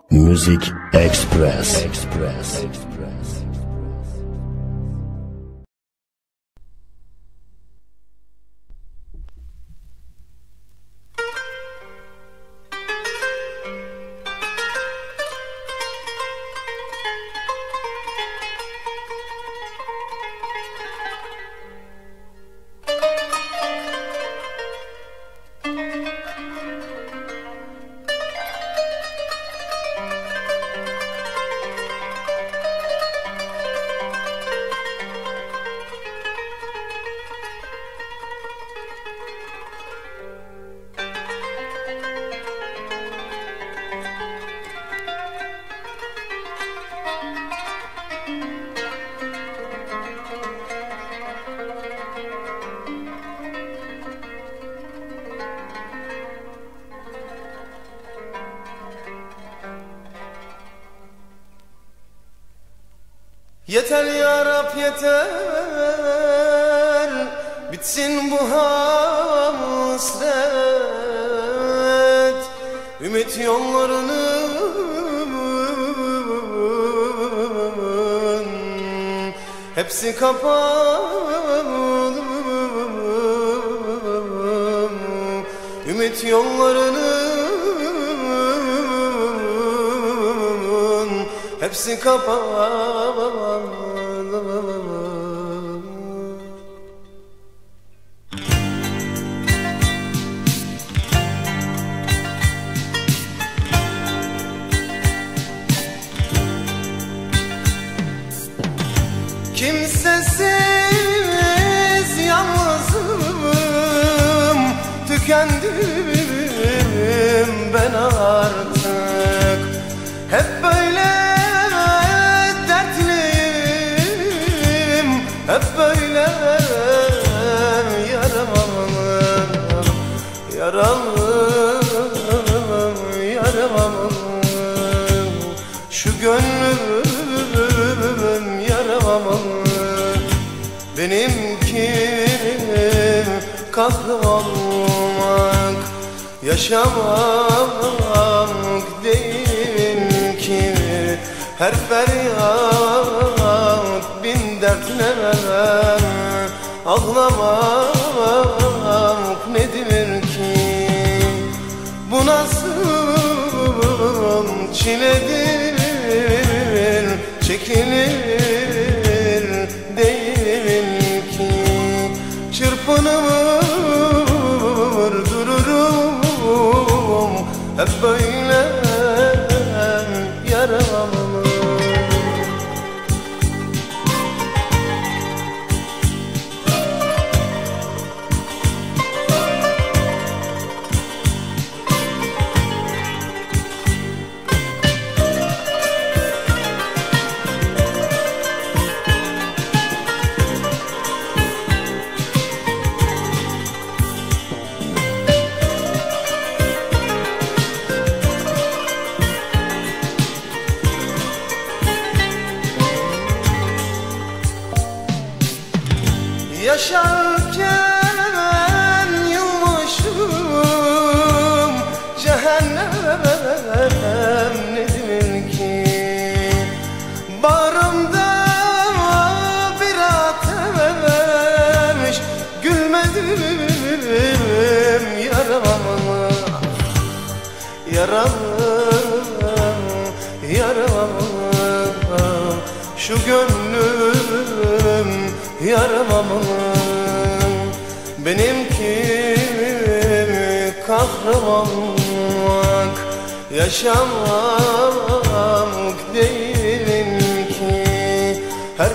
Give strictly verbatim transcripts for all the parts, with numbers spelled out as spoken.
Music Express. Express. Yeter ya Rab yeter, bitsin bu hasret. Ümit yollarının hepsi kapalı. Ümit yollarının hepsi kapalı. Kimsesiz yalnızım, tükendim ben artık. Hep böyle dertliyim, hep böyle yaralı, yaralı, yaralı. Şu gönlüm yaralı, benimki kahramanlık, yaşamak değil ki. Her feryat bin dertle, ağlamak nedir ki? Bu nasıl çiledir, çekilir değil ki. Çırpınır dururum, hep böyle yaralı. Yaşarken yummuşum cehennem nedir ki? Bağrımda bir ateş, gülmedim yaralı, yaralı, yaralı. Şu gönlüm yaralı, benimki kahramanlık, yaşamak değil ki. Her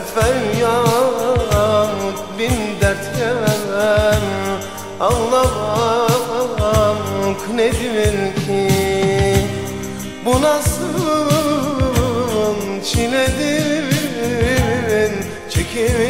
feryat bin dert yemen, ağlamak nedir ki? Bu nasıl çiledir, çekilir